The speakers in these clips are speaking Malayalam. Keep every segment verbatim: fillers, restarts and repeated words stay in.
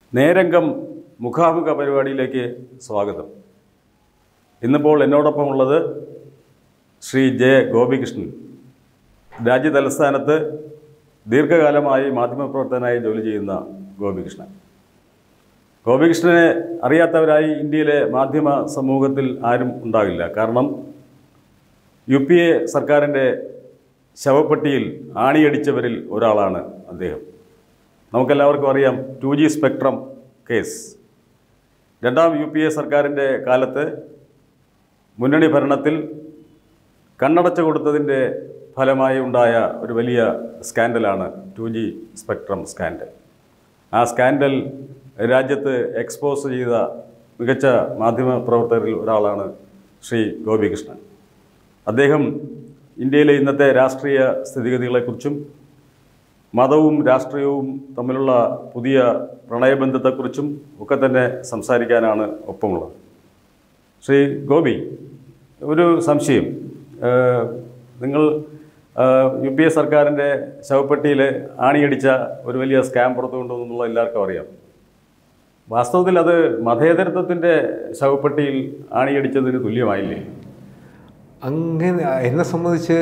നേരംഗം മുഖാമുഖ പരിപാടിയിലേക്ക് സ്വാഗതം. ഇന്നിപ്പോൾ എന്നോടൊപ്പമുള്ളത് ശ്രീ ജെ ഗോപികൃഷ്ണൻ. രാജ്യതലസ്ഥാനത്ത് ദീർഘകാലമായി മാധ്യമപ്രവർത്തകനായി ജോലി ചെയ്യുന്ന ഗോപികൃഷ്ണൻ. ഗോപികൃഷ്ണനെ അറിയാത്തവരായി ഇന്ത്യയിലെ മാധ്യമ സമൂഹത്തിൽ ആരും ഉണ്ടാകില്ല. കാരണം യു പി എ സർക്കാരിൻ്റെ ശവപ്പെട്ടിയിൽ ആണിയടിച്ചവരിൽ ഒരാളാണ് അദ്ദേഹം. നമുക്കെല്ലാവർക്കും അറിയാം ടു ജി സ്പെക്ട്രം കേസ്. രണ്ടാം യു പി എ സർക്കാരിൻ്റെ കാലത്ത് മുന്നണി ഭരണത്തിൽ കണ്ണടച്ചു കൊടുത്തതിൻ്റെ ഫലമായി ഉണ്ടായ ഒരു വലിയ സ്കാൻഡലാണ് ടു ജി സ്പെക്ട്രം സ്കാൻഡൽ. ആ സ്കാൻഡൽ രാജ്യത്ത് എക്സ്പോസ് ചെയ്ത മികച്ച മാധ്യമ പ്രവർത്തകരിൽ ഒരാളാണ് ശ്രീ ഗോപികൃഷ്ണൻ. അദ്ദേഹം ഇന്ത്യയിലെ ഇന്നത്തെ രാഷ്ട്രീയ സ്ഥിതിഗതികളെക്കുറിച്ചും മതവും രാഷ്ട്രീയവും തമ്മിലുള്ള പുതിയ പ്രണയബന്ധത്തെക്കുറിച്ചും ഒക്കെ തന്നെ സംസാരിക്കാനാണ് ഒപ്പമുള്ളത്. ശ്രീ ഗോപി, ഒരു സംശയം. നിങ്ങൾ യു പി എ സർക്കാരിൻ്റെ ശവപ്പെട്ടിയിൽ ആണിയടിച്ച ഒരു വലിയ സ്കാം പുറത്തു കൊണ്ടുവന്നുള്ള എല്ലാവർക്കും അറിയാം. വാസ്തവത്തിൽ അത് മതേതരത്വത്തിൻ്റെ ശവപ്പെട്ടിയിൽ ആണിയടിച്ചതിന് തുല്യമായില്ലേ? അങ്ങനെ എന്നെ സംബന്ധിച്ച്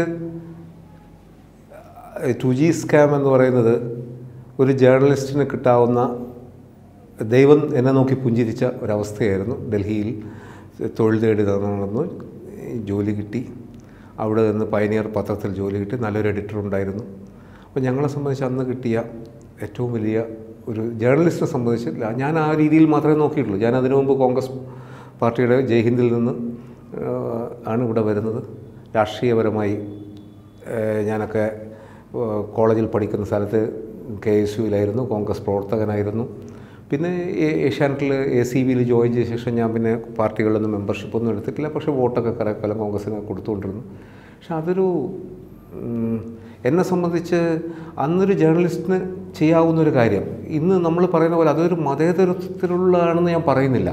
ടു ജി സ്കാം എന്ന് പറയുന്നത് ഒരു ജേർണലിസ്റ്റിന് കിട്ടാവുന്ന ദൈവം എന്നെ നോക്കി പുഞ്ചിരിച്ച ഒരവസ്ഥയായിരുന്നു. ഡൽഹിയിൽ തൊഴിൽ തേടി നടന്നു, ജോലി കിട്ടി. അവിടെ നിന്ന് പയനിയർ പത്രത്തിൽ ജോലി കിട്ടി. നല്ലൊരു എഡിറ്റർ ഉണ്ടായിരുന്നു. അപ്പോൾ ഞങ്ങളെ സംബന്ധിച്ച് അന്ന് കിട്ടിയ ഏറ്റവും വലിയ ഒരു ജേർണലിസ്റ്റിനെ സംബന്ധിച്ചില്ല. ഞാൻ ആ രീതിയിൽ മാത്രമേ നോക്കിയിട്ടുള്ളൂ. ഞാൻ അതിനു മുമ്പ് കോൺഗ്രസ് പാർട്ടിയുടെ ജയ്ഹിന്ദിൽ നിന്ന് ആണ് ഇവിടെ വരുന്നത്. രാഷ്ട്രീയപരമായി ഞാനൊക്കെ കോളേജിൽ പഠിക്കുന്ന സ്ഥലത്ത് കെ എസ് യുവിലായിരുന്നു, കോൺഗ്രസ് പ്രവർത്തകനായിരുന്നു. പിന്നെ ഏഷ്യാനെറ്റിൽ എ സി ബിയിൽ ജോയിൻ ചെയ്ത ശേഷം ഞാൻ പിന്നെ പാർട്ടികളിലൊന്നും മെമ്പർഷിപ്പൊന്നും എടുത്തിട്ടില്ല. പക്ഷേ വോട്ടൊക്കെ കുറേ കാലം കോൺഗ്രസ്സിന് കൊടുത്തുകൊണ്ടിരുന്നു. പക്ഷെ അതൊരു എന്നെ സംബന്ധിച്ച് അന്നൊരു ജേർണലിസ്റ്റിന് ചെയ്യാവുന്നൊരു കാര്യം. ഇന്ന് നമ്മൾ പറയുന്ന പോലെ അതൊരു മതേതരത്വത്തിലുള്ളതാണെന്ന് ഞാൻ പറയുന്നില്ല.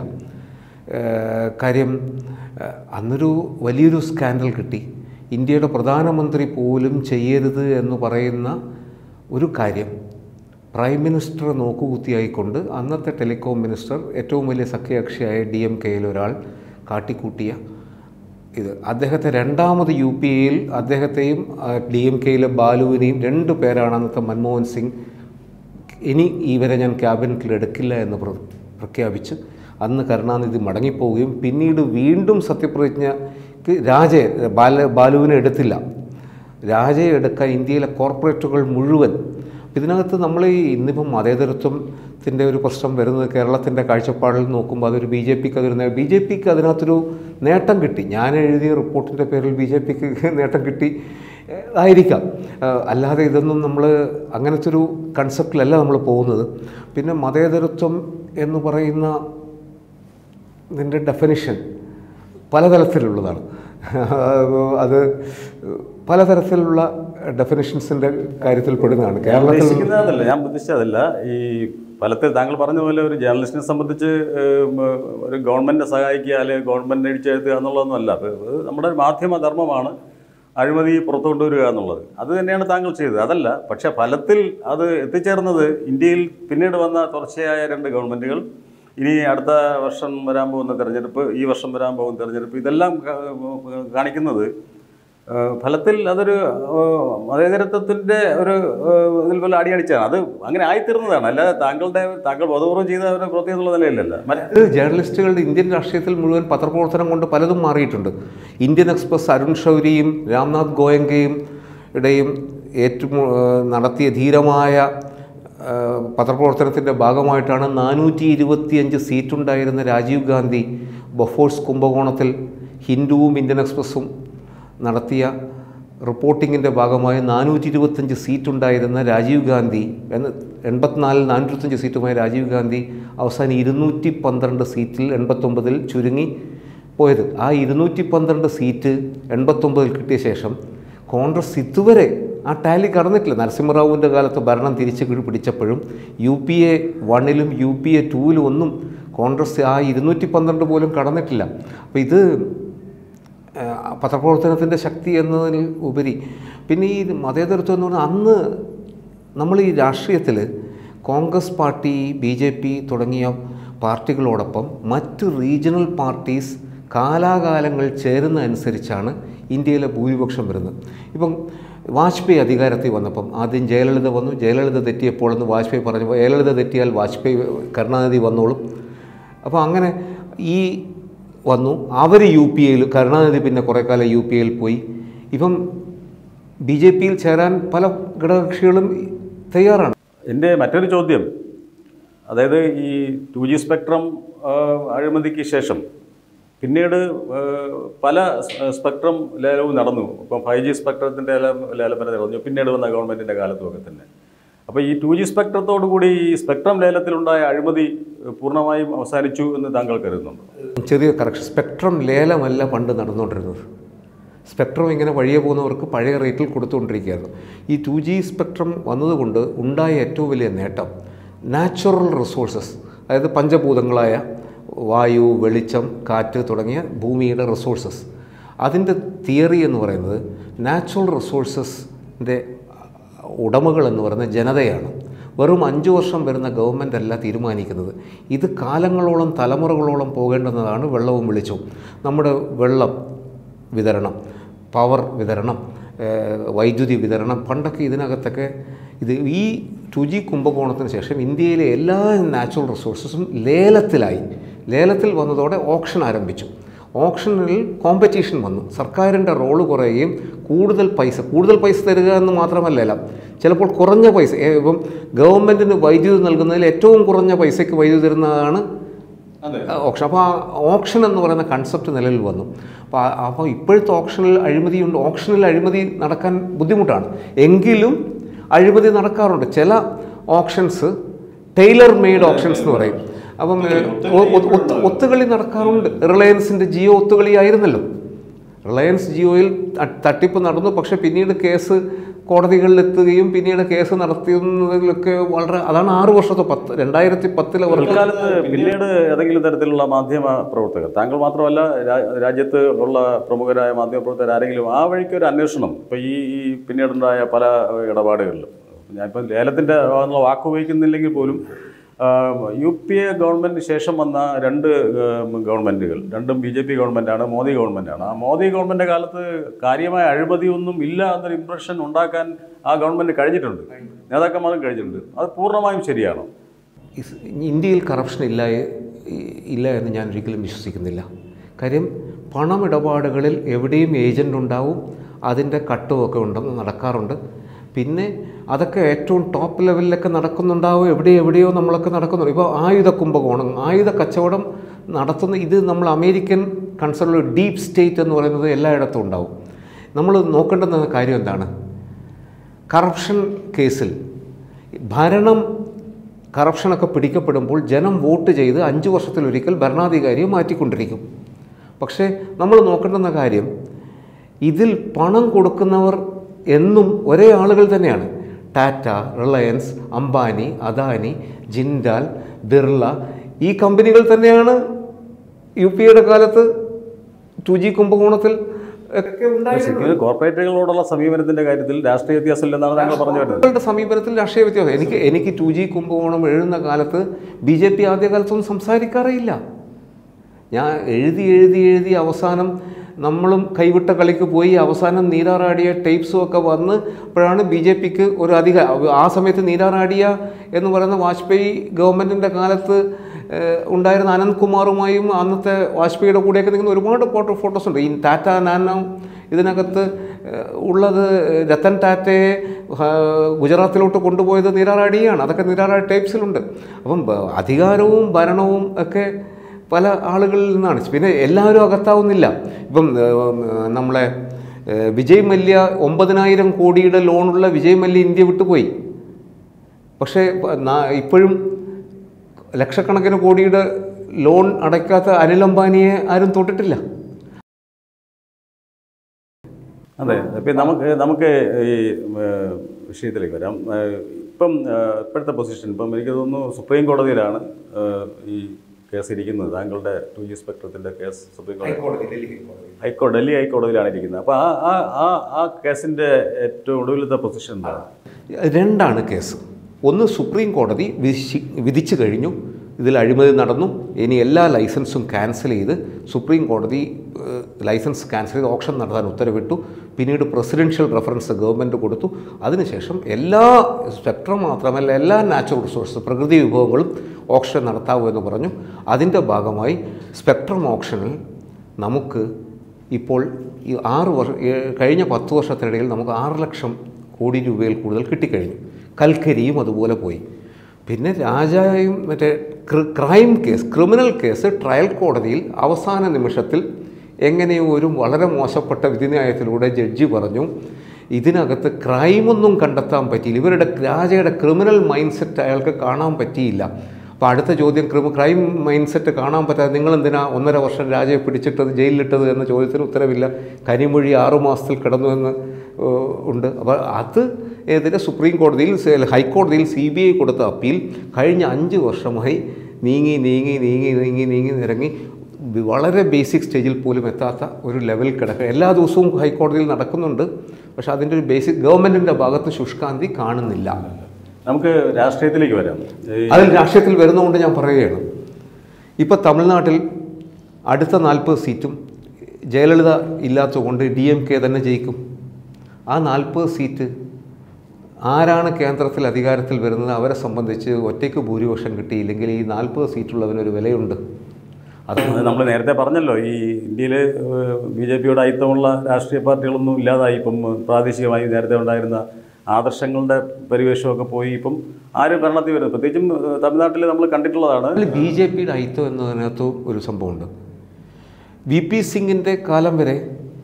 കാര്യം അന്നൊരു വലിയൊരു സ്കാൻഡൽ കിട്ടി. ഇന്ത്യയുടെ പ്രധാനമന്ത്രി പോലും ചെയ്യരുത് എന്ന് പറയുന്ന ഒരു കാര്യം പ്രൈം മിനിസ്റ്ററെ നോക്കുകുത്തിയായിക്കൊണ്ട് അന്നത്തെ ടെലികോം മിനിസ്റ്റർ, ഏറ്റവും വലിയ സഖ്യകക്ഷിയായ ഡി എം കെയിൽ ഒരാൾ കാട്ടിക്കൂട്ടിയ ഇത്. അദ്ദേഹത്തെ രണ്ടാമത് യു പി എയിൽ അദ്ദേഹത്തെയും ഡി എം കെയിലെ ബാലുവിനെയും രണ്ട് പേരാണ് അന്നത്തെ മൻമോഹൻ സിംഗ് ഇനി ഇവരെ ഞാൻ ക്യാബിനറ്റിൽ എടുക്കില്ല എന്ന് പ്രഖ്യാപിച്ച് അന്ന് കരുണാനിധി മടങ്ങിപ്പോവുകയും പിന്നീട് വീണ്ടും സത്യപ്രതിജ്ഞയ്ക്ക് രാജയെ ബാല ബാലുവിനെ എടുത്തില്ല. രാജയെ എടുക്കാൻ ഇന്ത്യയിലെ കോർപ്പറേറ്റുകൾ മുഴുവൻ. ഇതിനകത്ത് നമ്മൾ ഈ ഇന്നിപ്പം മതേതരത്വത്തിൻ്റെ ഒരു പ്രശ്നം വരുന്നത് കേരളത്തിൻ്റെ കാഴ്ചപ്പാടിൽ നോക്കുമ്പോൾ അതൊരു ബി ജെ പിക്ക് അതൊരു ബി ജെ പിക്ക് അതിനകത്തൊരു നേട്ടം കിട്ടി. ഞാൻ എഴുതിയ റിപ്പോർട്ടിൻ്റെ പേരിൽ ബി ജെ പിക്ക് നേട്ടം കിട്ടി ആയിരിക്കാം. അല്ലാതെ ഇതൊന്നും നമ്മൾ അങ്ങനത്തെ ഒരു കൺസെപ്റ്റിലല്ല നമ്മൾ പോകുന്നത്. പിന്നെ മതേതരത്വം എന്ന് പറയുന്ന ഇതിൻ്റെ ഡെഫിനിഷൻ പലതരത്തിലുള്ളതാണ്. അത് പലതരത്തിലുള്ള ഡെഫിനിഷൻസിൻ്റെ കാര്യത്തിൽ പെടുന്നതാണ്. കേരളത്തിൽ ഞാൻ ഉദ്ദേശിച്ചതല്ല. ഈ ഫലത്തിൽ താങ്കൾ പറഞ്ഞ പോലെ ഒരു ജേർണലിസ്റ്റിനെ സംബന്ധിച്ച് ഒരു ഗവൺമെൻറ്റിനെ സഹായിക്കുക അല്ലെങ്കിൽ ഗവൺമെൻറ് അടിച്ചെഴുത്തുക എന്നുള്ളതൊന്നും അല്ല. അത് നമ്മുടെ ഒരു മാധ്യമ ധർമ്മമാണ് അഴിമതി പുറത്തു കൊണ്ടുവരിക എന്നുള്ളത്. അത് തന്നെയാണ് താങ്കൾ ചെയ്തത്. അതല്ല, പക്ഷേ ഫലത്തിൽ അത് എത്തിച്ചേർന്നത് ഇന്ത്യയിൽ പിന്നീട് വന്ന തുടർച്ചയായ രണ്ട് ഗവൺമെൻറ്റുകൾ, ഇനി അടുത്ത വർഷം വരാൻ പോകുന്ന തെരഞ്ഞെടുപ്പ്, ഈ വർഷം വരാൻ പോകുന്ന തെരഞ്ഞെടുപ്പ്, ഇതെല്ലാം കാണിക്കുന്നത് ഫലത്തിൽ അതൊരു മതേതരത്വത്തിൻ്റെ ഒരു ഇതിൽ പോലെ അടിയടിച്ചാണ്. അത് അങ്ങനെ ആയിത്തീർന്നതാണ്. അല്ലാതെ താങ്കളുടെ താങ്കൾ ബോധപൂർവ്വം ചെയ്ത ഒരു പ്രവൃത്തി എന്നുള്ള നിലയിലല്ല. മറ്റ് ജേർണലിസ്റ്റുകളുടെ ഇന്ത്യൻ രാഷ്ട്രീയത്തിൽ മുഴുവൻ പത്രപ്രവർത്തനം കൊണ്ട് പലതും മാറിയിട്ടുണ്ട്. ഇന്ത്യൻ എക്സ്പ്രസ് അരുൺ ഷൗരിയും രാംനാഥ് ഗോയങ്കയും ഇടയും ഏറ്റു നടത്തിയ ധീരമായ പത്രപ്രവർത്തനത്തിൻ്റെ ഭാഗമായിട്ടാണ് നാനൂറ്റി ഇരുപത്തിയഞ്ച് സീറ്റുണ്ടായിരുന്ന രാജീവ് ഗാന്ധി ബൊഫോഴ്സ് കുംഭകോണത്തിൽ ഹിന്ദുവും ഇന്ത്യൻ എക്സ്പ്രസ്സും നടത്തിയ റിപ്പോർട്ടിങ്ങിൻ്റെ ഭാഗമായി നാനൂറ്റി ഇരുപത്തഞ്ച് സീറ്റുണ്ടായിരുന്ന രാജീവ് ഗാന്ധി എന്ന് എൺപത്തിനാലിൽ നാനൂറ്റി ഇരുപത്തഞ്ച് സീറ്റുമായി രാജീവ് ഗാന്ധി അവസാനം ഇരുന്നൂറ്റി പന്ത്രണ്ട് സീറ്റിൽ എൺപത്തൊമ്പതിൽ ചുരുങ്ങി പോയത്. ആ ഇരുന്നൂറ്റി പന്ത്രണ്ട് സീറ്റ് എൺപത്തൊമ്പതിൽ കിട്ടിയ ശേഷം കോൺഗ്രസ് ഇതുവരെ ആ ടാലി കടന്നിട്ടില്ല. നരസിംഹറാവുവിൻ്റെ കാലത്ത് ഭരണം തിരിച്ച് പിടിച്ചപ്പോഴും യു പി എ വണ്ണിലും യു പി എ ടൂവിലും ഒന്നും കോൺഗ്രസ് ആ ഇരുന്നൂറ്റി പന്ത്രണ്ട് പോലും കടന്നിട്ടില്ല. അപ്പോൾ ഇത് പത്രപ്രവർത്തനത്തിൻ്റെ ശക്തി എന്നതിൽ ഉപരി പിന്നെ ഈ മതേതരത്വം എന്ന് പറഞ്ഞാൽ അന്ന് നമ്മൾ ഈ രാഷ്ട്രീയത്തിൽ Congress party, B J P തുടങ്ങിയ പാർട്ടികളോടൊപ്പം മറ്റ് റീജിയണൽ പാർട്ടീസ് കാലാകാലങ്ങൾ ചേരുന്നതനുസരിച്ചാണ് ഇന്ത്യയിലെ ഭൂരിപക്ഷം വരുന്നത്. ഇപ്പം വാജ്പേയി അധികാരത്തിൽ വന്നപ്പം ആദ്യം ജയലളിത വന്നു. ജയലളിത തെറ്റിയപ്പോഴെന്ന് വാജ്പേയി പറഞ്ഞു, ജയലളിത തെറ്റിയാൽ വാജ്പേയി കരുണാനിധി വന്നോളും. അപ്പോൾ അങ്ങനെ ഈ വന്നു. അവർ യു പി എയിൽ, കരുണാനിധി പിന്നെ കുറേ കാലം യു പി എയിൽ പോയി. ഇപ്പം ബി ജെ പിയിൽ ചേരാൻ പല ഘടകകക്ഷികളും തയ്യാറാണ്. എൻ്റെ മറ്റൊരു ചോദ്യം, അതായത് ഈ ടു ജി സ്പെക്ട്രം അഴിമതിക്ക് ശേഷം പിന്നീട് പല സ്പെക്ട്രം ലേലവും നടന്നു. ഇപ്പം ഫൈവ് ജി സ്പെക്ട്രത്തിൻ്റെ ലേലം വരെ നടന്നു പിന്നീട് വന്ന ഗവൺമെൻറ്റിൻ്റെ കാലത്തുമൊക്കെ തന്നെ. അപ്പോൾ ഈ ടു ജി സ്പെക്ട്രത്തോടു കൂടി ഈ സ്പെക്ട്രം ലേലത്തിലുണ്ടായ അഴിമതി പൂർണ്ണമായും അവസാനിച്ചു എന്ന് താങ്കൾ കരുതുന്നുണ്ടോ? ചെറിയ കറക്ഷൻ, സ്പെക്ട്രം ലേലമല്ല പണ്ട് നടന്നുകൊണ്ടിരുന്നത്. സ്പെക്ട്രം ഇങ്ങനെ വഴിയെ പോകുന്നവർക്ക് പഴയ റേറ്റിൽ കൊടുത്തുകൊണ്ടിരിക്കുകയായിരുന്നു. ഈ ടു ജി സ്പെക്ട്രം വന്നതുകൊണ്ട് ഉണ്ടായ ഏറ്റവും വലിയ നേട്ടം നാച്ചുറൽ റിസോഴ്സസ്, അതായത് പഞ്ചഭൂതങ്ങളായ വായു, വെളിച്ചം, കാറ്റ് തുടങ്ങിയ ഭൂമിയുടെ റിസോഴ്സസ്, അതിൻ്റെ തിയറി എന്ന് പറയുന്നത് നാച്ചുറൽ റിസോഴ്സസിൻ്റെ ഉടമകൾ എന്ന് പറയുന്നത് ജനതയാണ്. വെറും അഞ്ച് വർഷം വരുന്ന ഗവൺമെൻറ് അല്ല തീരുമാനിക്കുന്നത്. ഇത് കാലങ്ങളോളം തലമുറകളോളം പോകേണ്ടുന്നതാണ് വെള്ളവും വെളിച്ചവും. നമ്മുടെ വെള്ളം വിതരണം, പവർ വിതരണം, വൈദ്യുതി വിതരണം, പണ്ടൊക്കെ ഇതിനകത്തൊക്കെ ഇത് ഈ ടു ജി കുംഭകോണത്തിന് ശേഷം ഇന്ത്യയിലെ എല്ലാ നാച്ചുറൽ റിസോഴ്സസും ലേലത്തിലായി. ലേലത്തിൽ വന്നതോടെ ഓപ്ഷൻ ആരംഭിച്ചു. ഓപ്ഷനിൽ കോമ്പറ്റീഷൻ വന്നു. സർക്കാരിൻ്റെ റോള് കുറയുകയും കൂടുതൽ പൈസ കൂടുതൽ പൈസ തരിക എന്ന് മാത്രമല്ല, ചിലപ്പോൾ കുറഞ്ഞ പൈസ, ഇപ്പം ഗവൺമെൻറ്റിന് വൈദ്യുതി നൽകുന്നതിൽ ഏറ്റവും കുറഞ്ഞ പൈസയ്ക്ക് വൈദ്യുതി തരുന്നതാണ് ഓപ്ഷൻ. അപ്പോൾ ആ ഓപ്ഷൻ എന്ന് പറയുന്ന കൺസെപ്റ്റ് നിലവിൽ വന്നു. അപ്പോൾ അപ്പോൾ ഇപ്പോഴത്തെ ഓപ്ഷനിൽ അഴിമതിയുണ്ട്. ഓപ്ഷനിൽ അഴിമതി നടക്കാൻ ബുദ്ധിമുട്ടാണ്, എങ്കിലും അഴിമതി നടക്കാറുണ്ട്. ചില ഓപ്ഷൻസ് ടൈലർ മെയ്ഡ് ഓപ്ഷൻസ് എന്ന് പറയും. അപ്പം ഒത്തുകളി നടക്കാറുണ്ട്. റിലയൻസിൻ്റെ ജിയോ ഒത്തുകളി ആയിരുന്നല്ലോ. റിലയൻസ് ജിയോയിൽ തട്ടിപ്പ് നടന്നു, പക്ഷേ പിന്നീട് കേസ് കോടതികളിലെത്തുകയും പിന്നീട് കേസ് നടത്തുന്നതിലൊക്കെ വളരെ, അതാണ് ആറ് വർഷത്തെ പത്ത് രണ്ടായിരത്തി പത്തിലെ കാലത്ത് പിന്നീട് ഏതെങ്കിലും തരത്തിലുള്ള മാധ്യമ പ്രവർത്തകർ, താങ്കൾ മാത്രമല്ല രാജ്യത്ത് ഉള്ള പ്രമുഖരായ മാധ്യമ പ്രവർത്തകർ ആരെങ്കിലും ആ വഴിക്ക് ഒരു അന്വേഷണം, ഇപ്പോൾ ഈ ഈ പിന്നീടുണ്ടായ പല ഇടപാടുകളിലും, ഞാനിപ്പം ലേലത്തിൻ്റെ വാക്ക് ഉപയോഗിക്കുന്നില്ലെങ്കിൽ പോലും യു പി എ ഗവൺമെൻറ്റിന് ശേഷം വന്ന രണ്ട് ഗവൺമെൻറ്റുകൾ, രണ്ടും ബി ജെ പി ഗവൺമെൻറ്റാണ്, മോദി ഗവൺമെൻറ്റാണ്. ആ മോദി ഗവൺമെൻറ് കാലത്ത് കാര്യമായ അഴിമതിയൊന്നും ഇല്ല എന്നൊരു ഇംപ്രഷൻ ഉണ്ടാക്കാൻ ആ ഗവൺമെൻറ് കഴിഞ്ഞിട്ടുണ്ട്, നേതാക്കന്മാരും കഴിഞ്ഞിട്ടുണ്ട്. അത് പൂർണ്ണമായും ശരിയാണോ? ഇന്ത്യയിൽ കറപ്ഷൻ ഇല്ല ഇല്ല എന്ന് ഞാൻ ഒരിക്കലും വിശ്വസിക്കുന്നില്ല. കാര്യം പണമിടപാടുകളിൽ എവിടെയും ഏജൻ്റ് ഉണ്ടാവും, അതിൻ്റെ കട്ടുമൊക്കെ ഉണ്ടെന്ന് നടക്കാറുണ്ട്. പിന്നെ അതൊക്കെ ഏറ്റവും ടോപ്പ് ലെവലിലൊക്കെ നടക്കുന്നുണ്ടാവും, എവിടെ എവിടെയോ നമ്മളൊക്കെ നടക്കുന്നുണ്ട്. ഇപ്പോൾ ആയുധ കുംഭകോണം, ആയുധ കച്ചവടം നടത്തുന്ന ഇത് നമ്മൾ അമേരിക്കൻ കൺസേർട്ട് ഡീപ്പ് സ്റ്റേറ്റ് എന്ന് പറയുന്നത് എല്ലായിടത്തും ഉണ്ടാവും. നമ്മൾ നോക്കേണ്ടുന്ന കാര്യം എന്താണ്? കറപ്ഷൻ കേസിൽ ഭരണം കറപ്ഷനൊക്കെ പിടിക്കപ്പെടുമ്പോൾ ജനം വോട്ട് ചെയ്ത് അഞ്ച് വർഷത്തിലൊരിക്കൽ ഭരണാധികാരിയെ മാറ്റിക്കൊണ്ടിരിക്കും. പക്ഷേ നമ്മൾ നോക്കേണ്ടുന്ന കാര്യം, ഇതിൽ പണം കൊടുക്കുന്നവർ എന്നും ഒരേ ആളുകൾ തന്നെയാണ്. ടാറ്റ, റിലയൻസ്, അംബാനി, അദാനി, ജിൻഡാൽ, ബിർള, ഈ കമ്പനികൾ തന്നെയാണ് യു പി എയുടെ കാലത്ത് ടു ജി കുംഭകോണത്തിൽ ഒക്കെ ഉണ്ടായിരുന്നത്. കോർപ്പറേറ്റുകളോടുള്ള സമീപനത്തിൻ്റെ കാര്യത്തിൽ രാഷ്ട്രീയ വ്യത്യാസം ഇല്ലെന്നാണ് താങ്കൾ പറഞ്ഞു വരുന്നത്. സമീപനത്തിൽ രാഷ്ട്രീയ വ്യത്യാസം എനിക്ക് എനിക്ക് ടു ജി കുംഭകോണം എഴുതുന്ന കാലത്ത് ബി ജെ പി ആദ്യകാലത്തൊന്നും സംസാരിക്കാറേയില്ല. ഞാൻ എഴുതി എഴുതി എഴുതി അവസാനം നമ്മളും കൈവിട്ട കളിക്ക് പോയി. അവസാനം നീരാറാടിയ ടൈപ്സും ഒക്കെ വന്ന് അപ്പോഴാണ് ബി ജെ പിക്ക് ഒരു അധിക, ആ സമയത്ത് നീരാറാടിയ എന്ന് പറയുന്ന വാജ്പേയി ഗവൺമെൻറ്റിൻ്റെ കാലത്ത് ഉണ്ടായിരുന്ന അനന്ത്കുമാറുമായും അന്നത്തെ വാജ്പേയിയുടെ കൂടെയൊക്കെ നിൽക്കുന്ന ഒരുപാട് ഫോട്ടോ ഫോട്ടോസ് ഉണ്ട്. ഈ ടാറ്റ നാനോ ഇതിനകത്ത് ഉള്ളത് രത്തൻ ടാറ്റയെ ഗുജറാത്തിലോട്ട് കൊണ്ടുപോയത് നീരാറാടിയാണ്. അതൊക്കെ നീരാറാടി ടൈപ്സിലുണ്ട്. അപ്പം അധികാരവും ഭരണവും ഒക്കെ പല ആളുകളിൽ നിന്നാണ്. പിന്നെ എല്ലാവരും അകത്താവുന്നില്ല. ഇപ്പം നമ്മളെ വിജയ് മല്യ ഒമ്പതിനായിരം കോടിയുടെ ലോണുള്ള വിജയ് മല്യ ഇന്ത്യ വിട്ടുപോയി. പക്ഷേ ഇപ്പോഴും ലക്ഷക്കണക്കിന് കോടിയുടെ ലോൺ അടയ്ക്കാത്ത അനിൽ അംബാനിയെ ആരും തൊട്ടിട്ടില്ല. അതെ, ഇപ്പം നമുക്ക് നമുക്ക് ഈ വിഷയത്തിലേക്ക് വരാം. ഇപ്പം ഇപ്പോഴത്തെ പൊസിഷൻ, ഇപ്പം എനിക്ക് തോന്നുന്നു സുപ്രീം കോടതിയിലാണ് ഈ കേസ് ഇരിക്കുന്നത്. താങ്കളുടെ ടു ജി സ്പെക്ട്രത്തിൻ്റെ കേസ് സുപ്രീം കോടതി ഹൈക്കോടതി ഡൽഹി ഹൈക്കോടതിയിലാണ് ഇരിക്കുന്നത്. അപ്പോൾ ആ ആ ആ ആ കേസിൻ്റെ ഏറ്റവും ഒടുവിലത്തെ പൊസിഷൻ എന്താണ്? രണ്ടാണ് കേസ്. ഒന്ന് സുപ്രീം കോടതി വിധി വിധിച്ചു കഴിഞ്ഞു, ഇതിൽ അഴിമതി നടന്നു, ഇനി എല്ലാ ലൈസൻസും ക്യാൻസൽ ചെയ്ത് സുപ്രീം കോടതി ലൈസൻസ് ക്യാൻസൽ ചെയ്ത് ഓപ്ഷൻ നടത്താൻ ഉത്തരവിട്ടു. പിന്നീട് പ്രസിഡൻഷ്യൽ റെഫറൻസ് ഗവൺമെൻറ് കൊടുത്തു. അതിനുശേഷം എല്ലാ സ്പെക്ട്രം മാത്രമല്ല എല്ലാ നാച്ചുറൽ റിസോഴ്സ് പ്രകൃതി വിഭവങ്ങളും ഓപ്ഷൻ നടത്താവൂ എന്ന് പറഞ്ഞു. അതിൻ്റെ ഭാഗമായി സ്പെക്ട്രം ഓപ്ഷനിൽ നമുക്ക് ഇപ്പോൾ ഈ ആറ് വർഷം കഴിഞ്ഞ പത്ത് വർഷത്തിനിടയിൽ നമുക്ക് ആറ് ലക്ഷം കോടി രൂപയിൽ കൂടുതൽ കിട്ടിക്കഴിഞ്ഞു. കൽക്കരിയും അതുപോലെ പോയി. പിന്നെ രാജായും മറ്റേ crime case criminal case trial കോടതിയിൽ അവസാന നിമിഷത്തിൽ എങ്ങനെയോ ഒരു വളരെ മോശപ്പെട്ട വിധിന്യായത്തിലൂടെ ജഡ്ജി പറഞ്ഞു ഇതിനകത്ത് ക്രൈമൊന്നും കണ്ടെത്താൻ പറ്റിയില്ല, ഇവരുടെ രാജയുടെ ക്രിമിനൽ മൈൻഡ് സെറ്റ് അയാൾക്ക് കാണാൻ പറ്റിയില്ല. അപ്പോൾ അടുത്ത ചോദ്യം ക്രിമി ക്രൈം മൈൻഡ് സെറ്റ് കാണാൻ പറ്റാതെ നിങ്ങളെന്തിനാ ഒന്നര വർഷം രാജയെ പിടിച്ചിട്ടത് ജയിലിലിട്ടത് എന്ന ചോദ്യത്തിന് ഉത്തരവില്ല. കരിമൊഴി ആറുമാസത്തിൽ കിടന്നു എന്ന് ഉണ്ട്. അപ്പോൾ അത് എതിരെ സുപ്രീം കോടതിയിൽ ഹൈക്കോടതിയിൽ സി ബി ഐ കൊടുത്ത അപ്പീൽ കഴിഞ്ഞ അഞ്ച് വർഷമായി നീങ്ങി നീങ്ങി നീങ്ങി നീങ്ങി നീങ്ങി നിരങ്ങി വളരെ ബേസിക് സ്റ്റേജിൽ പോലും എത്താത്ത ഒരു ലെവലിൽ കിടക്കുക. എല്ലാ ദിവസവും ഹൈക്കോടതിയിൽ നടക്കുന്നുണ്ട്, പക്ഷേ അതിൻ്റെ ഒരു ബേസിക് ഗവൺമെൻറ്റിൻ്റെ ഭാഗത്ത് ശുഷ്കാന്തി കാണുന്നില്ല. നമുക്ക് രാഷ്ട്രീയത്തിലേക്ക് വരാം. അതിൽ രാഷ്ട്രീയത്തിൽ വരുന്നതുകൊണ്ട് ഞാൻ പറയുകയാണ്, ഇപ്പോൾ തമിഴ്നാട്ടിൽ അടുത്ത നാൽപ്പത് സീറ്റും ജയലളിത ഇല്ലാത്തതുകൊണ്ട് ഡി എം കെ തന്നെ ജയിക്കും. ആ നാൽപ്പത് സീറ്റ് ആരാണ് കേന്ദ്രത്തിൽ അധികാരത്തിൽ വരുന്നത് അവരെ സംബന്ധിച്ച് ഒറ്റയ്ക്ക് ഭൂരിപക്ഷം കിട്ടിയില്ലെങ്കിൽ ഈ നാൽപ്പത് സീറ്റുള്ളവനൊരു വിലയുണ്ട്. അത് നമ്മൾ നേരത്തെ പറഞ്ഞല്ലോ, ഈ ഇന്ത്യയിൽ ബി ജെ പിയുടെ അയിത്തമുള്ള രാഷ്ട്രീയ പാർട്ടികളൊന്നും ഇല്ലാതായി. ഇപ്പം പ്രാദേശികമായി നേരത്തെ ഉണ്ടായിരുന്ന ആദർശങ്ങളുടെ പരിവേഷമൊക്കെ പോയി. ഇപ്പം ആരും ഭരണത്തിൽ വരുന്നത് പ്രത്യേകിച്ചും തമിഴ്നാട്ടിൽ നമ്മൾ കണ്ടിട്ടുള്ളതാണ്. ബി ജെ പിയുടെ അയിത്തം എന്നതിനകത്ത് ഒരു സംഭവമുണ്ട്. വി പി സിംഗിൻ്റെ കാലം വരെ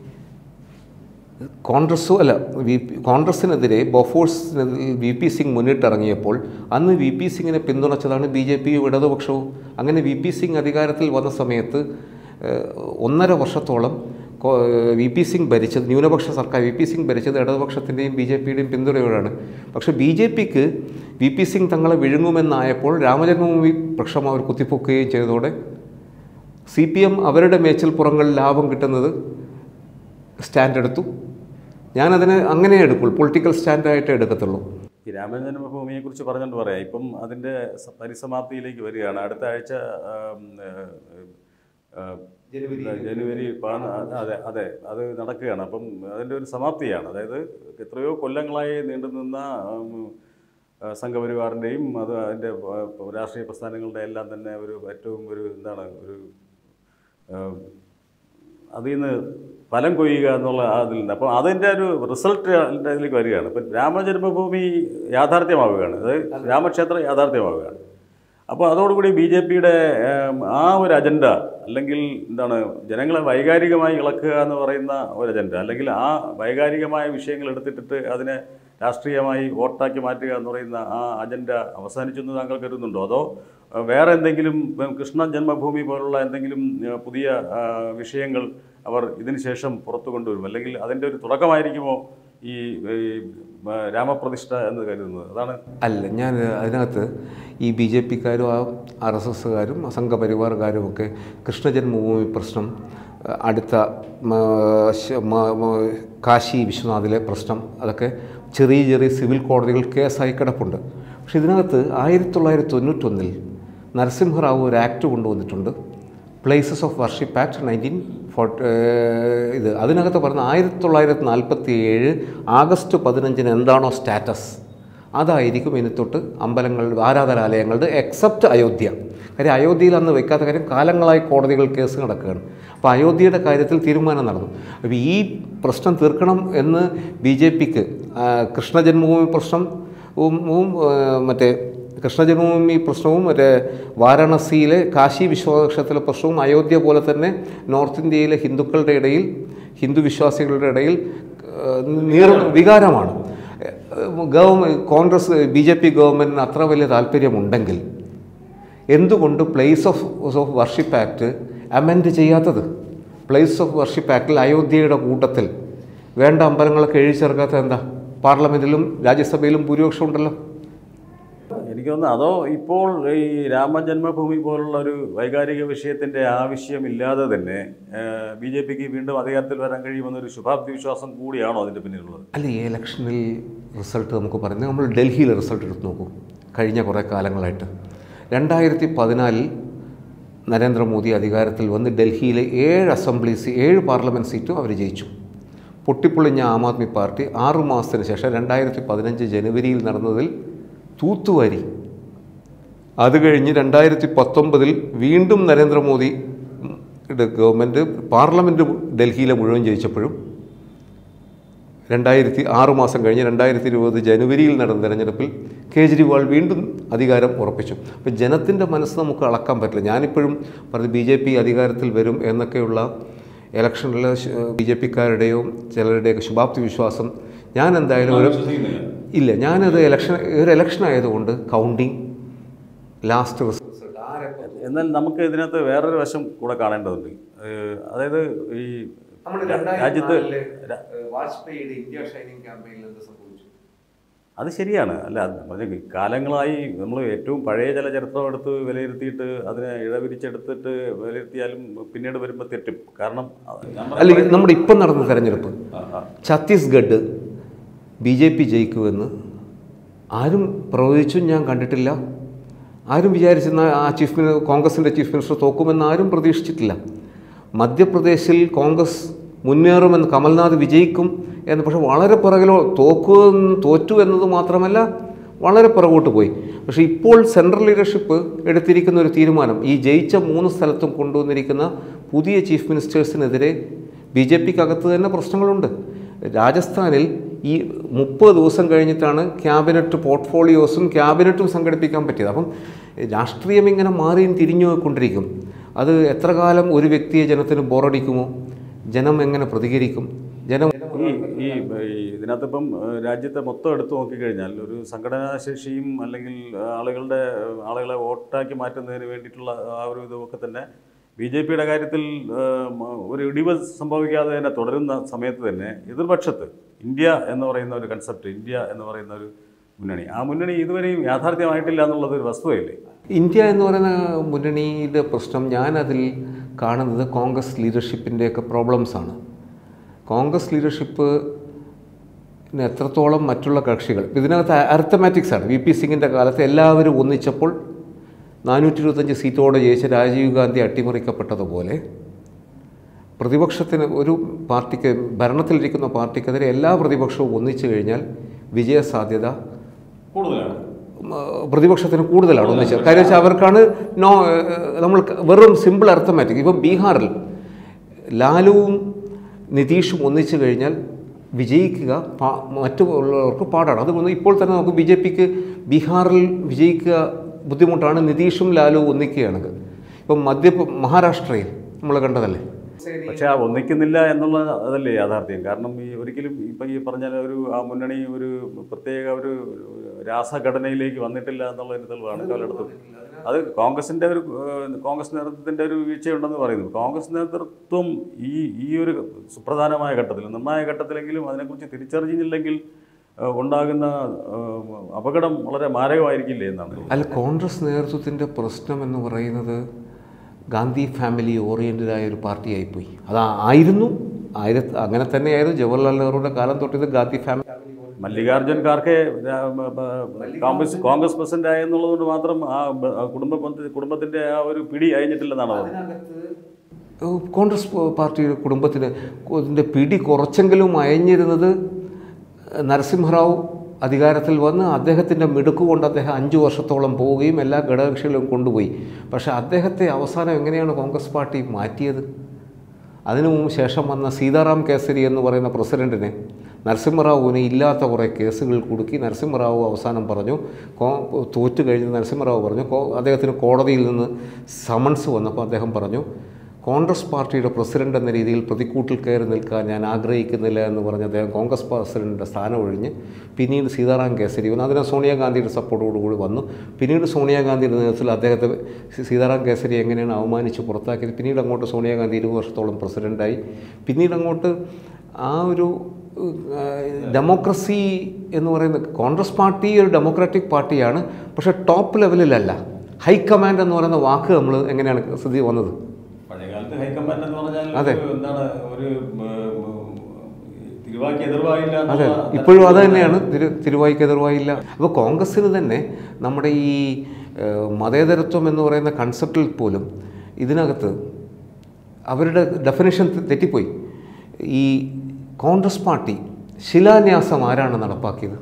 കോൺഗ്രസ്സോ അല്ല വി കോൺഗ്രസ്സിനെതിരെ ബൊഫോഴ്സിന് വി പി സിംഗ് മുന്നിട്ടിറങ്ങിയപ്പോൾ അന്ന് വി പി സിംഗിനെ പിന്തുണച്ചതാണ് ബി ജെ പിയും ഇടതുപക്ഷവും. അങ്ങനെ വി പി സിംഗ് അധികാരത്തിൽ വന്ന സമയത്ത് ഒന്നര വർഷത്തോളം വി പി സിംഗ് ഭരിച്ചത് ന്യൂനപക്ഷ സർക്കാർ വി പി സിംഗ് ഭരിച്ചത് ഇടതുപക്ഷത്തിൻ്റെയും ബി ജെ പിയുടെയും പിന്തുണയോടാണ്. പക്ഷേ ബി ജെ പിക്ക് വി പി സിംഗ് തങ്ങളെ വിഴുങ്ങുമെന്നായപ്പോൾ രാമജന്മഭൂമി പ്രശ്നം അവർ കുത്തിപ്പൊക്കുകയും ചെയ്തതോടെ സി പി എം അവരുടെ മേച്ചിൽപ്പുറങ്ങളിൽ ലാഭം കിട്ടുന്നത് സ്റ്റാൻഡ് എടുത്തു. ഞാനതിനെ അങ്ങനെ എടുക്കുള്ളൂ, പൊളിറ്റിക്കൽ സ്റ്റാൻഡായിട്ടേ എടുക്കത്തുള്ളൂ. ഈ രാമജന്മഭൂമിയെക്കുറിച്ച് പറഞ്ഞുകൊണ്ട് പറയാം. ഇപ്പം അതിൻ്റെ പരിസമാപ്തിയിലേക്ക് വരികയാണ്. അടുത്ത ആഴ്ച ജനുവരി അതെ അതെ അത് നടക്കുകയാണ്. അപ്പം അതിൻ്റെ ഒരു സമാപ്തിയാണ്. അതായത് എത്രയോ കൊല്ലങ്ങളായി നീണ്ടു നിന്ന സംഘപരിവാറിൻ്റെയും അത് അതിൻ്റെ രാഷ്ട്രീയ പ്രസ്ഥാനങ്ങളുടെ എല്ലാം തന്നെ ഒരു ഏറ്റവും ഒരു എന്താണ് ഒരു അതിൽ നിന്ന് ഫലം കൊയ്യുക എന്നുള്ള അതിൽ നിന്ന് അപ്പോൾ അതിൻ്റെ ഒരു റിസൾട്ട് ഇതിലേക്ക് വരികയാണ്. ഇപ്പം രാമജന്മഭൂമി യാഥാർത്ഥ്യമാവുകയാണ്, അത് രാമക്ഷേത്രം യാഥാർത്ഥ്യമാവുകയാണ്. അപ്പോൾ അതോടുകൂടി ബി ജെ പിയുടെ ആ ഒരു അജണ്ട അല്ലെങ്കിൽ എന്താണ് ജനങ്ങളെ വൈകാരികമായി ഇളക്കുക എന്ന് പറയുന്ന ഒരു അജണ്ട അല്ലെങ്കിൽ ആ വൈകാരികമായ വിഷയങ്ങൾ എടുത്തിട്ടിട്ട് അതിനെ രാഷ്ട്രീയമായി വോട്ടാക്കി മാറ്റുക എന്ന് പറയുന്ന ആ അജണ്ട അവസാനിച്ചു എന്ന് താങ്കൾ കരുതുന്നുണ്ടോ? അതോ വേറെ എന്തെങ്കിലും കൃഷ്ണ ജന്മഭൂമി പോലുള്ള എന്തെങ്കിലും പുതിയ വിഷയങ്ങൾ അവർ ഇതിന് ശേഷം പുറത്തു കൊണ്ടുവരും, അല്ലെങ്കിൽ അതിൻ്റെ ഒരു തുടക്കമായിരിക്കുമോ ഈ രാമപ്രതിഷ്ഠ എന്ന് കരുതുന്നത്? അതാണ് അല്ല, ഞാൻ അതിനകത്ത് ഈ ബി ജെ പിക്കാരും ആ ആർ എസ് എസ്സുകാരും സംഘപരിവാറുകാരും ഒക്കെ കൃഷ്ണജന്മഭൂമി പ്രശ്നം, അടുത്ത കാശി വിശ്വനാഥിലെ പ്രശ്നം, അതൊക്കെ ചെറിയ ചെറിയ സിവിൽ കോടതികൾ കേസായി കിടപ്പുണ്ട്. പക്ഷെ ഇതിനകത്ത് ആയിരത്തി തൊള്ളായിരത്തി തൊണ്ണൂറ്റൊന്നിൽ നരസിംഹറാവു ഒരു ആക്ട് കൊണ്ടുവന്നിട്ടുണ്ട്, places of worship act nineteen forty ഇത് അതിനകത്ത് പറഞ്ഞ ആയിരത്തി തൊള്ളായിരത്തി നാൽപ്പത്തി ഏഴ് ആഗസ്റ്റ് പതിനഞ്ചിന് എന്താണോ സ്റ്റാറ്റസ് അതായിരിക്കും ഇനി തൊട്ട് അമ്പലങ്ങളുടെ ആരാധനാലയങ്ങളുടെ എക്സെപ്റ്റ് അയോധ്യ. കാര്യം അയോധ്യയിൽ അന്ന് വയ്ക്കാത്ത കാര്യം കാലങ്ങളായി കോടതികൾ കേസ് നടക്കുകയാണ്. അപ്പോൾ അയോധ്യയുടെ കാര്യത്തിൽ തീരുമാനം നടന്നു. അപ്പോൾ ഈ പ്രശ്നം തീർക്കണം എന്ന് ബി ജെ പിക്ക് കൃഷ്ണജന്മഭൂമി പ്രശ്നവും മറ്റേ കൃഷ്ണജന്മഭൂമി പ്രശ്നവും മറ്റേ വാരാണസിയിലെ കാശി വിശ്വക്ഷേത്ര പ്രശ്നവും അയോധ്യ പോലെ തന്നെ നോർത്ത് ഇന്ത്യയിലെ ഹിന്ദുക്കളുടെ ഇടയിൽ ഹിന്ദു വിശ്വാസികളുടെ ഇടയിൽ നീർ വികാരമാണ്. Government Congress B J P ഗവൺമെൻറ്റിന് അത്ര വലിയ താല്പര്യമുണ്ടെങ്കിൽ എന്തുകൊണ്ട് place of of worship act amend ചെയ്യാത്തത്? പ്ലേസ് ഓഫ് വർഷിപ്പ് ആക്ടിൽ അയോധ്യയുടെ കൂട്ടത്തിൽ വേണ്ട അമ്പലങ്ങളൊക്കെ എഴുതി ചേർക്കാത്തത് എന്താ? പാർലമെൻറ്റിലും രാജ്യസഭയിലും ഭൂരിപക്ഷം ഉണ്ടല്ലോ. എനിക്ക് തോന്നുന്നു അതോ ഇപ്പോൾ ഈ രാമജന്മഭൂമി പോലുള്ള ഒരു വൈകാരിക വിഷയത്തിൻ്റെ ആവശ്യമില്ലാതെ തന്നെ ബി ജെ പിക്ക് വീണ്ടും അധികാരത്തിൽ വരാൻ കഴിയുമെന്നൊരു ശുഭാപ്തി വിശ്വാസം കൂടിയാണോ അതിൻ്റെ പിന്നിലുള്ളത്? അല്ല, ഈ ഇലക്ഷനിൽ റിസൾട്ട് നമുക്ക് പറയുന്നത്, നമ്മൾ ഡൽഹിയിലെ റിസൾട്ട് എടുത്ത് നോക്കൂ. കഴിഞ്ഞ കുറേ കാലങ്ങളായിട്ട് രണ്ടായിരത്തി പതിനാലിൽ നരേന്ദ്രമോദി അധികാരത്തിൽ വന്ന് ഡൽഹിയിലെ ഏഴ് അസംബ്ലി സീ ഏഴ് പാർലമെൻറ്റ് സീറ്റും അവർ ജയിച്ചു. പൊട്ടിപ്പൊളിഞ്ഞ ആം ആദ്മി പാർട്ടി ആറു മാസത്തിന് ശേഷം രണ്ടായിരത്തി പതിനഞ്ച് ജനുവരിയിൽ നടന്നതിൽ തൂത്തുവാരി. അത് കഴിഞ്ഞ് രണ്ടായിരത്തി പത്തൊമ്പതിൽ വീണ്ടും നരേന്ദ്രമോദിയുടെ ഗവൺമെൻറ് പാർലമെൻറ്റ് ഡൽഹിയിലെ മുഴുവൻ ജയിച്ചപ്പോഴും രണ്ടായിരത്തി ആറ് മാസം കഴിഞ്ഞ് രണ്ടായിരത്തി ഇരുപത് ജനുവരിയിൽ നടന്ന തെരഞ്ഞെടുപ്പിൽ കേജ്രിവാൾ വീണ്ടും അധികാരം ഉറപ്പിച്ചു. അപ്പോൾ ജനത്തിൻ്റെ മനസ്സ് നമുക്ക് അളക്കാൻ പറ്റില്ല. ഞാനിപ്പോഴും പറഞ്ഞ് ബി ജെ പി അധികാരത്തിൽ വരും എന്നൊക്കെയുള്ള ഇലക്ഷനിൽ ബി ജെ പിക്കാരുടെയോ ചിലരുടെയൊക്കെ ശുഭാപ്തി വിശ്വാസം ഞാൻ എന്തായാലും ഒരു ഇല്ല. ഞാനത് ഇലക്ഷൻ ഒരു ഇലക്ഷൻ ആയതുകൊണ്ട് കൗണ്ടിങ് ലാസ്റ്റ് റിസൾട്ട്. എന്നാൽ നമുക്ക് ഇതിനകത്ത് വേറൊരു വശം കൂടെ കാണേണ്ടതുണ്ട്. അതായത് ഈ രാജ്യത്ത് വാജ്പേയിയുടെ ഇന്ത്യ ഷൈനിങ് ക്യാമ്പയിനിൽ എന്ത് സംഭവിച്ചു? അത് ശരിയാണ്. അല്ല, പറഞ്ഞ കാലങ്ങളായി നമ്മൾ ഏറ്റവും പഴയ ചില ചരിത്രം എടുത്ത് വിലയിരുത്തിയിട്ട് അതിനെ ഇഴവിരിച്ചെടുത്തിട്ട് വിലയിരുത്തിയാലും പിന്നീട് വരുമ്പോൾ തെറ്റും. കാരണം അല്ല, നമ്മുടെ ഇപ്പം നടന്ന തെരഞ്ഞെടുപ്പ് ഛത്തീസ്ഗഡ് ബി ജെ പി ജയിക്കുമെന്ന് ആരും പ്രവചിച്ചും ഞാൻ കണ്ടിട്ടില്ല. ആരും വിചാരിച്ചിരുന്ന ആ ചീഫ് മിനിസ്റ്റർ കോൺഗ്രസിൻ്റെ ചീഫ് മിനിസ്റ്റർ തോക്കുമെന്ന് ആരും പ്രതീക്ഷിച്ചിട്ടില്ല. മധ്യപ്രദേശിൽ കോൺഗ്രസ് മുന്നേറുമെന്ന്, കമൽനാഥ് വിജയിക്കും എന്ന്, പക്ഷേ വളരെ പുറകിലോ തോക്കു തോറ്റു എന്നത് മാത്രമല്ല വളരെ പുറകോട്ട് പോയി. പക്ഷേ ഇപ്പോൾ സെൻട്രൽ ലീഡർഷിപ്പ് എടുത്തിരിക്കുന്ന ഒരു തീരുമാനം, ഈ ജയിച്ച മൂന്ന് സ്ഥലത്തും കൊണ്ടുവന്നിരിക്കുന്ന പുതിയ ചീഫ് മിനിസ്റ്റേഴ്സിനെതിരെ ബി ജെ പിക്കകത്ത് തന്നെ പ്രശ്നങ്ങളുണ്ട്. രാജസ്ഥാനിൽ ഈ മുപ്പത് ദിവസം കഴിഞ്ഞിട്ടാണ് ക്യാബിനറ്റ് പോർട്ട്ഫോളിയോസും ക്യാബിനറ്റും സംഘടിപ്പിക്കാൻ പറ്റിയത്. അപ്പം രാഷ്ട്രീയം ഇങ്ങനെ മാറിയും തിരിഞ്ഞു കൊണ്ടിരിക്കും. അത് എത്ര കാലം ഒരു വ്യക്തിയെ ജനത്തിന് ബോറടിക്കുമോ? ജനം എങ്ങനെ പ്രതികരിക്കും? ജനം ഈ ഈ ഇതിനകത്തിപ്പം രാജ്യത്തെ മൊത്തം എടുത്തു നോക്കിക്കഴിഞ്ഞാൽ ഒരു സംഘടനാശേഷിയും അല്ലെങ്കിൽ ആളുകളുടെ ആളുകളെ വോട്ടാക്കി മാറ്റുന്നതിന് വേണ്ടിയിട്ടുള്ള ആ ഒരു ഇതൊക്കെ തന്നെ ബി ജെ പിയുടെ കാര്യത്തിൽ ഒരു ഇടിവ് സംഭവിക്കാതെ തന്നെ തുടരുന്ന സമയത്ത് തന്നെ എതിർപക്ഷത്ത് ഇന്ത്യ എന്ന് പറയുന്ന ഒരു കൺസെപ്റ്റ്, ഇന്ത്യ എന്ന് പറയുന്ന ഒരു മുന്നണി, ആ മുന്നണി ഇതുവരെയും യാഥാർത്ഥ്യമായിട്ടില്ല എന്നുള്ളത് ഒരു വസ്തുതയല്ലേ? ഇന്ത്യ എന്ന് പറയുന്ന മുന്നണിയുടെ പ്രശ്നം ഞാനതിൽ കാണുന്നത് കോൺഗ്രസ് ലീഡർഷിപ്പിൻ്റെയൊക്കെ പ്രോബ്ലംസാണ്. കോൺഗ്രസ് ലീഡർഷിപ്പ് എത്രത്തോളം മറ്റുള്ള കക്ഷികൾ ഇതിനകത്ത് അരിത്തമാറ്റിക്സാണ്. വി പി സിംഗിൻ്റെ കാലത്ത് എല്ലാവരും ഒന്നിച്ചപ്പോൾ നാനൂറ്റി ഇരുപത്തഞ്ച് സീറ്റോടെ ജയിച്ച രാജീവ് ഗാന്ധി അട്ടിമറിക്കപ്പെട്ടതുപോലെ പ്രതിപക്ഷത്തിന് ഒരു പാർട്ടിക്ക് ഭരണത്തിലിരിക്കുന്ന പാർട്ടിക്കെതിരെ എല്ലാ പ്രതിപക്ഷവും ഒന്നിച്ചു കഴിഞ്ഞാൽ വിജയസാധ്യത കൂടുതലാണ്, പ്രതിപക്ഷത്തിന് കൂടുതലാണ് ഒന്നിച്ച്. കാര്യം വെച്ചാൽ അവർക്കാണ് നോ നമ്മൾ വെറും സിമ്പിൾ അരിത്തമാറ്റിക്. ഇപ്പം ബീഹാറിൽ ലാലുവും നിതീഷും ഒന്നിച്ചു കഴിഞ്ഞാൽ വിജയിക്കുക മറ്റുള്ളവർക്ക് പാടാണ്. അതുകൊണ്ട് ഇപ്പോൾ തന്നെ നമുക്ക് ബി ജെ പിക്ക് ബീഹാറിൽ വിജയിക്കുക ബുദ്ധിമുട്ടാണ് നിതീഷും ലാലുവും ഒന്നിക്കുകയാണെങ്കിൽ. ഇപ്പം മധ്യ മഹാരാഷ്ട്രയിൽ നമ്മൾ കണ്ടതല്ലേ. പക്ഷേ ആ ഒന്നിക്കുന്നില്ല എന്നുള്ള അതല്ലേ യാഥാർത്ഥ്യം. കാരണം ഈ ഒരിക്കലും ഇപ്പം ഈ പറഞ്ഞാൽ ഒരു ആ മുന്നണി ഒരു പ്രത്യേക ഒരു രാസഘടനയിലേക്ക് വന്നിട്ടില്ല എന്നുള്ളതിന് തെളിവാണ് കാലഘട്ടത്തിൽ. അത് കോൺഗ്രസിൻ്റെ ഒരു കോൺഗ്രസ് നേതൃത്വത്തിൻ്റെ ഒരു വീഴ്ചയുണ്ടെന്ന് പറയുന്നു. കോൺഗ്രസ് നേതൃത്വം ഈ ഈ ഒരു സുപ്രധാനമായ ഘട്ടത്തിൽ, നിർണായക ഘട്ടത്തിലെങ്കിലും അതിനെക്കുറിച്ച് തിരിച്ചറിഞ്ഞില്ലെങ്കിൽ ഉണ്ടാകുന്ന അപകടം വളരെ മാരകമായിരിക്കില്ലേ എന്നാണ്. അല്ല, കോൺഗ്രസ് നേതൃത്വത്തിൻ്റെ പ്രശ്നം എന്ന് പറയുന്നത് ഗാന്ധി ഫാമിലി ഓറിയൻറ്റഡായ ഒരു പാർട്ടിയായിപ്പോയി. അതായിരുന്നു ആയിര അങ്ങനെ തന്നെയായിരുന്നു ജവഹർലാൽ നെഹ്റുവിൻ്റെ കാലം തൊട്ടിത് ഗാന്ധി ഫാമിലി. മല്ലികാർജുൻ ഖാർഗെ കോൺഗ്രസ് കോൺഗ്രസ് പ്രസിഡന്റ് ആയെന്നുള്ളതുകൊണ്ട് മാത്രം ആ കുടുംബ കുടുംബത്തിൻ്റെ ആ ഒരു പിടി അയഞ്ഞിട്ടില്ലെന്നാണ് പറഞ്ഞത്. കോൺഗ്രസ് പാർട്ടിയുടെ കുടുംബത്തിന് ഇതിൻ്റെ പിടി കുറച്ചെങ്കിലും അയഞ്ഞിരുന്നത് നരസിംഹറാവു അധികാരത്തിൽ വന്ന് അദ്ദേഹത്തിൻ്റെ മിടുക്ക് കൊണ്ട് അദ്ദേഹം അഞ്ച് വർഷത്തോളം പോവുകയും എല്ലാ ഘടകകക്ഷികളും കൊണ്ടുപോയി. പക്ഷേ അദ്ദേഹത്തെ അവസാനം എങ്ങനെയാണ് കോൺഗ്രസ് പാർട്ടി മാറ്റിയത്? അതിനു മുമ്പ് ശേഷം വന്ന സീതാറാം കേസരി എന്ന് പറയുന്ന പ്രസിഡൻറ്റിനെ നരസിംഹറാവുവിന് ഇല്ലാത്ത കുറേ കേസുകൾ കുടുക്കി നരസിംഹറാവു അവസാനം പറഞ്ഞു, കോ തോറ്റു കഴിഞ്ഞ് നരസിംഹറാവു പറഞ്ഞു, അദ്ദേഹത്തിന് കോടതിയിൽ നിന്ന് സമൻസ് വന്നപ്പോൾ അദ്ദേഹം പറഞ്ഞു, കോൺഗ്രസ് പാർട്ടിയുടെ പ്രസിഡന്റ് എന്ന രീതിയിൽ പ്രതിക്കൂട്ടിൽ കയറി നിൽക്കാൻ ഞാൻ ആഗ്രഹിക്കുന്നില്ല എന്ന് പറഞ്ഞ് അദ്ദേഹം കോൺഗ്രസ് പ്രസിഡന്റിൻ്റെ സ്ഥാനം ഒഴിഞ്ഞ് പിന്നീട് സീതാറാം കേസരി വന്നു. അതിന് സോണിയാഗാന്ധിയുടെ സപ്പോർട്ടോടുകൂടി വന്നു. പിന്നീട് സോണിയാഗാന്ധിയുടെ നേതൃത്വത്തിൽ അദ്ദേഹത്തെ സീതാറാം കേസരി എങ്ങനെയാണ് അവമാനിച്ച് പുറത്താക്കിയത്. പിന്നീട് അങ്ങോട്ട് സോണിയാഗാന്ധി ഇരുപത് വർഷത്തോളം പ്രസിഡൻ്റായി. പിന്നീട് അങ്ങോട്ട് ആ ഒരു ഡെമോക്രസി എന്ന് പറയുന്ന കോൺഗ്രസ് പാർട്ടി ഒരു ഡെമോക്രാറ്റിക് പാർട്ടിയാണ്, പക്ഷേ ടോപ്പ് ലെവലിലല്ല. ഹൈക്കമാൻഡ് എന്ന് പറയുന്ന വാക്ക് നമ്മൾ എങ്ങനെയാണ് സ്ഥിതി വന്നത്? പഴയകാലത്ത് ഹൈക്കമാൻഡ് എന്ന് പറഞ്ഞാൽ അതെ. എന്താണ് ഒരു തിരുവായ്ക്ക് എതിർവായില്ല. അതെ, ഇപ്പോഴും അത് തന്നെയാണ്, തിരു തിരുവായ്ക്ക് എതിർവായില്ല. അപ്പോൾ കോൺഗ്രസ്സിന് തന്നെ നമ്മുടെ ഈ മതേതരത്വം എന്ന് പറയുന്ന കൺസെപ്റ്റിൽ പോലും ഇതിനകത്ത് അവരുടെ ഡെഫിനേഷൻ തെറ്റിപ്പോയി. ഈ കോൺഗ്രസ് പാർട്ടി ശിലാന്യാസം ആരാണ് നടപ്പാക്കിയത്?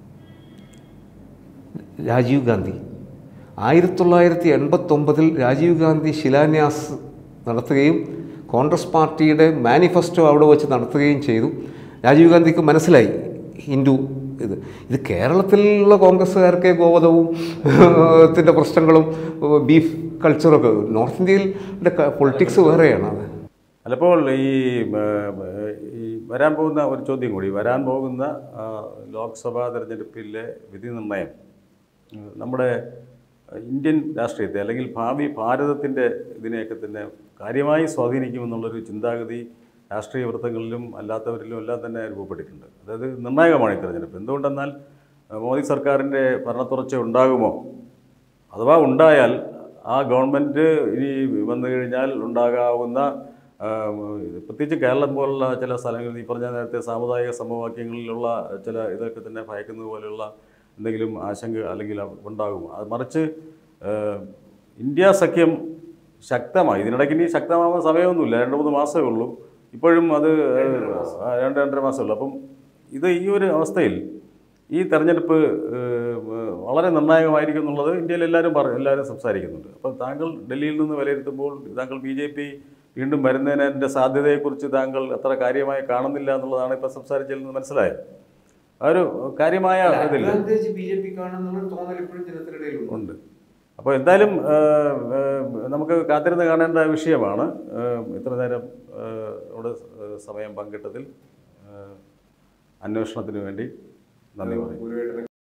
രാജീവ് ഗാന്ധി. ആയിരത്തി തൊള്ളായിരത്തി എൺപത്തൊമ്പതിൽ രാജീവ് ഗാന്ധി ശിലാന്യാസ് നടത്തുകയും കോൺഗ്രസ് പാർട്ടിയുടെ മാനിഫെസ്റ്റോ അവിടെ വെച്ച് നടത്തുകയും ചെയ്തു. രാജീവ് ഗാന്ധിക്ക് മനസ്സിലായി ഹിന്ദു ഇത് ഇത് കേരളത്തിലുള്ള കോൺഗ്രസ്സുകാർക്ക് ഗോവധവും ത്തിൻ്റെ പ്രശ്നങ്ങളും ബീഫ് കൾച്ചറൊക്കെ, നോർത്ത് ഇന്ത്യയിലെ പൊളിറ്റിക്സ് വേറെയാണ്. അത് ചിലപ്പോൾ ഈ ഈ വരാൻ പോകുന്ന ഒരു ചോദ്യം കൂടി, വരാൻ പോകുന്ന ലോക്സഭാ തെരഞ്ഞെടുപ്പിലെ വിധി നിർണ്ണയം നമ്മുടെ ഇന്ത്യൻ രാഷ്ട്രീയത്തെ അല്ലെങ്കിൽ ഭാവി ഭാരതത്തിൻ്റെ ഇതിനെയൊക്കെ തന്നെ കാര്യമായി സ്വാധീനിക്കുമെന്നുള്ളൊരു ചിന്താഗതി രാഷ്ട്രീയ വൃത്തങ്ങളിലും അല്ലാത്തവരിലും എല്ലാം തന്നെ രൂപപ്പെട്ടിട്ടുണ്ട്. അതായത് നിർണായകമാണ് ഈ തെരഞ്ഞെടുപ്പ്. എന്തുകൊണ്ടെന്നാൽ മോദി സർക്കാരിൻ്റെ ഭരണത്തുടർച്ച ഉണ്ടാകുമോ, അഥവാ ഉണ്ടായാൽ ആ ഗവൺമെൻറ് ഇനി വന്നു കഴിഞ്ഞാൽ ഉണ്ടാകാവുന്ന പ്രത്യേകിച്ച് കേരളം പോലുള്ള ചില സ്ഥലങ്ങളിൽ ഈ പറഞ്ഞ നേരത്തെ സാമുദായിക സമവാക്യങ്ങളിലുള്ള ചില ഇതൊക്കെ തന്നെ ഭയക്കുന്നത് പോലെയുള്ള എന്തെങ്കിലും ആശങ്ക അല്ലെങ്കിൽ ഉണ്ടാകുമോ? അത് മറിച്ച് ഇന്ത്യ സഖ്യം ശക്തമായി, ഇതിനിടയ്ക്ക് ഇനി ശക്തമാവാൻ സമയമൊന്നുമില്ല, രണ്ട് മൂന്ന് മാസമേ ഉള്ളൂ, ഇപ്പോഴും അത് രണ്ട് രണ്ടര മാസമേ ഉള്ളൂ. അപ്പം ഇത് ഈ ഒരു അവസ്ഥയിൽ ഈ തെരഞ്ഞെടുപ്പ് വളരെ നിർണായകമായിരിക്കും എന്നുള്ളത് ഇന്ത്യയിൽ എല്ലാവരും പറ എല്ലാവരും സംസാരിക്കുന്നുണ്ട്. അപ്പോൾ താങ്കൾ ഡൽഹിയിൽ നിന്ന് വിലയിരുത്തുമ്പോൾ താങ്കൾ ബി ജെ പി വീണ്ടും വരുന്നതിൻ്റെ സാധ്യതയെക്കുറിച്ച് താങ്കൾ അത്ര കാര്യമായി കാണുന്നില്ല എന്നുള്ളതാണ് ഇപ്പോൾ സംസാരിച്ചതിൽ നിന്ന് മനസ്സിലായത്. ആ ഒരു കാര്യമായ ഇതില്ല ഉണ്ട്. അപ്പോൾ എന്തായാലും നമുക്ക് കാത്തിരുന്ന് കാണേണ്ട വിഷയമാണ്. ഇത്ര നേരം ഇവിടെ സമയം പങ്കിട്ടതിൽ അന്വേഷണത്തിന് വേണ്ടി നന്ദി പറയും.